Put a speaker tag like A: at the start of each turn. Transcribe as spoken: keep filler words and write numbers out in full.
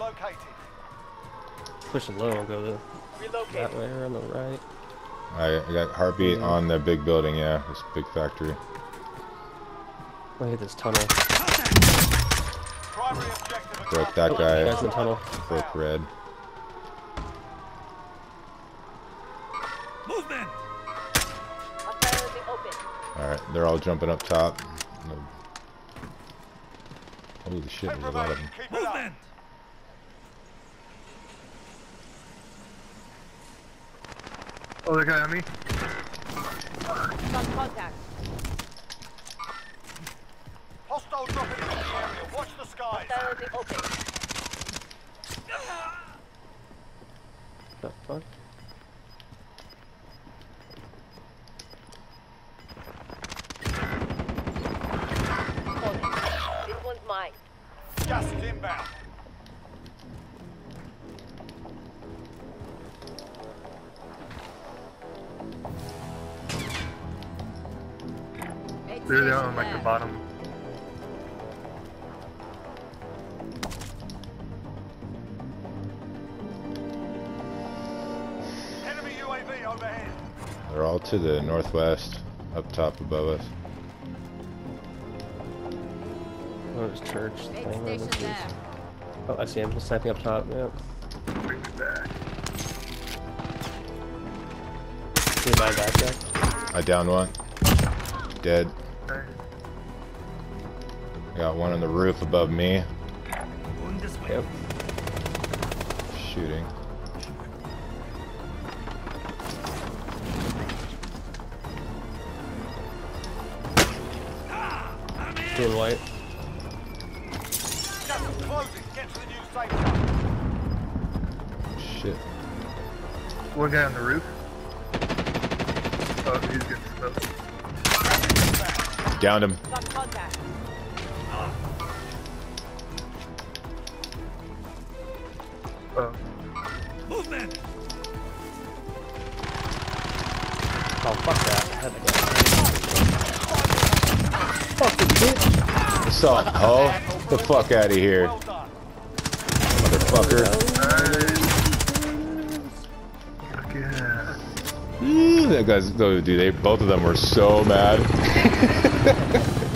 A: located.
B: Push it low and go the, that way or on the right.
C: I, I got heartbeat mm-hmm. on the big building, yeah, this big factory.
B: I hit this tunnel.
C: Broke that
B: oh,
C: guy.
B: Guys in the tunnel.
C: Broke red.
D: Movement.
C: Alright, they're all jumping up top. Holy shit, there's a lot of them.
D: Movement.
E: Oh, the guy on me.
F: Got contact.
A: Hostile dropping into the area. Watch the skies.
B: The fuck?
F: This one's mine.
A: Gas is inbound.
E: They're down on like the bottom.
A: Enemy U A V overhead.
C: They're all to the northwest, up top above us.
B: Oh, there's church. Oh, I see him. He's sniping up top. Yep.
E: Bring it back.
B: Can you buy back there?
C: I downed one. Dead.
E: Okay.
C: I got one on the roof above me.
B: Yep.
C: Shooting.
B: Blue and white.
A: Gas is closing. Get to the new safe zone.
C: Shit.
E: One guy on the roof. Oh, he's getting smoked.
C: Downed him.
F: Got contact.
E: Oh.
D: Movement.
B: Oh, fuck that. I had to go. Fucking bitch.
C: What's up, ho? Get the fuck out of here. Motherfucker.
E: Fuck yeah.
C: Ooh, that guy's, oh, dude, they, both of them were so mad.